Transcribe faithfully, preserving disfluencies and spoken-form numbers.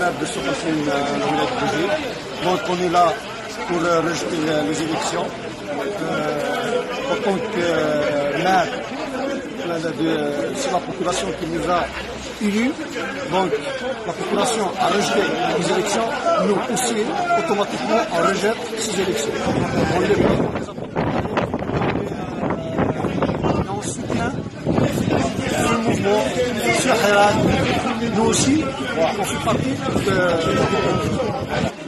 maire de ce conseil de Bougie. Donc on est là pour euh, rejeter les, les élections. Euh, en tant que euh, maire, c'est la population qui nous a élus. Donc la population a rejeté les élections. Nous aussi, automatiquement, on rejette ces élections. On les et on soutient ce mouvement, ce Hirak. Nous aussi, on fait partie de